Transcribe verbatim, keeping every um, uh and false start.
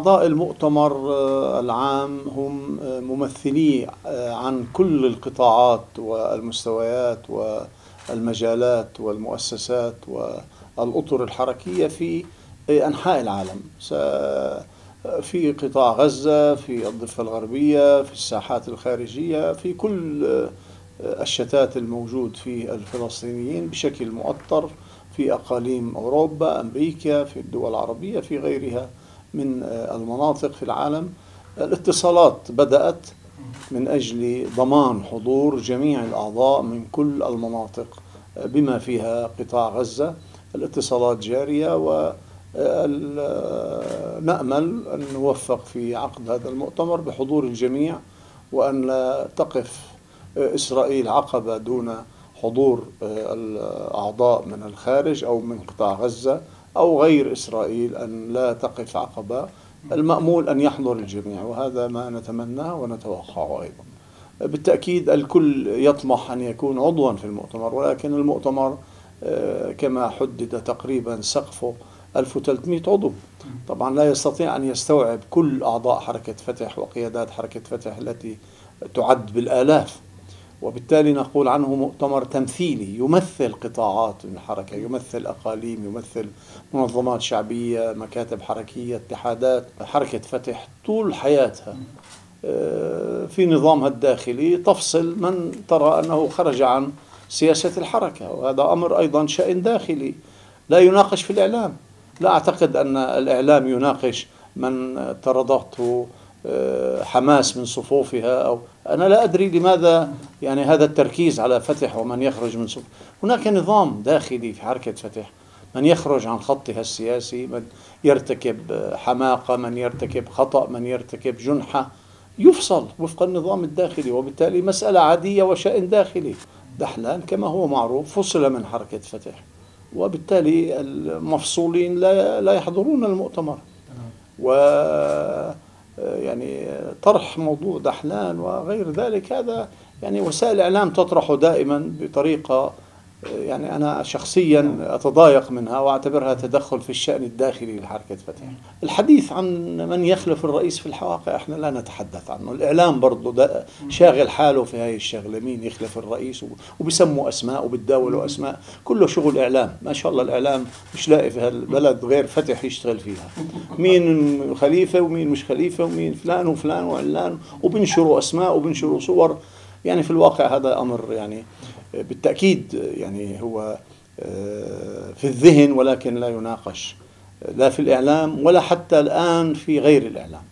أعضاء المؤتمر العام هم ممثلي عن كل القطاعات والمستويات والمجالات والمؤسسات والأطر الحركية في أنحاء العالم، في قطاع غزة، في الضفة الغربية، في الساحات الخارجية، في كل الشتات الموجود في الفلسطينيين بشكل مؤطر، في أقاليم أوروبا، أمريكا، في الدول العربية، في غيرها من المناطق في العالم. الاتصالات بدأت من أجل ضمان حضور جميع الأعضاء من كل المناطق بما فيها قطاع غزة. الاتصالات جارية، ونأمل أن نوفق في عقد هذا المؤتمر بحضور الجميع، وأن لا تقف إسرائيل عقبة دون حضور الأعضاء من الخارج أو من قطاع غزة، أو غير إسرائيل أن لا تقف عقبة. المأمول أن يحضر الجميع، وهذا ما نتمناه ونتوقعه أيضا. بالتأكيد الكل يطمح أن يكون عضوا في المؤتمر، ولكن المؤتمر كما حدد تقريبا سقفه ألف وثلاثمئة عضو. طبعا لا يستطيع أن يستوعب كل أعضاء حركة فتح وقيادات حركة فتح التي تعد بالآلاف، وبالتالي نقول عنه مؤتمر تمثيلي يمثل قطاعات من الحركة، يمثل أقاليم، يمثل منظمات شعبية، مكاتب حركية، اتحادات حركة فتح طول حياتها في نظامها الداخلي، تفصل من ترى أنه خرج عن سياسة الحركة. وهذا أمر أيضا شأن داخلي لا يناقش في الإعلام. لا أعتقد أن الإعلام يناقش من طردته حماس من صفوفها، أو أنا لا أدري لماذا يعني هذا التركيز على فتح ومن يخرج من صفوف. هناك نظام داخلي في حركة فتح، من يخرج عن خطها السياسي، من يرتكب حماقة، من يرتكب خطأ، من يرتكب جنحة، يفصل وفق النظام الداخلي، وبالتالي مسألة عادية وشأن داخلي. دحلان كما هو معروف فصل من حركة فتح، وبالتالي المفصولين لا لا يحضرون المؤتمر. و يعني طرح موضوع دحلان وغير ذلك، هذا يعني وسائل الإعلام تطرحه دائما بطريقة يعني أنا شخصيا أتضايق منها وأعتبرها تدخل في الشأن الداخلي لحركة فتح. الحديث عن من يخلف الرئيس في الحواقع احنا لا نتحدث عنه. الإعلام برضو شاغل حاله في هاي الشغلة، مين يخلف الرئيس، وبيسموا أسماء وبتداولوا أسماء، كله شغل إعلام. ما شاء الله الإعلام مش لاقي في هالبلد غير فتح يشتغل فيها، مين خليفة ومين مش خليفة ومين فلان وفلان وعلان، وبنشروا أسماء وبنشروا صور. يعني في الواقع هذا أمر يعني بالتأكيد يعني هو في الذهن، ولكن لا يناقش لا في الإعلام ولا حتى الآن في غير الإعلام.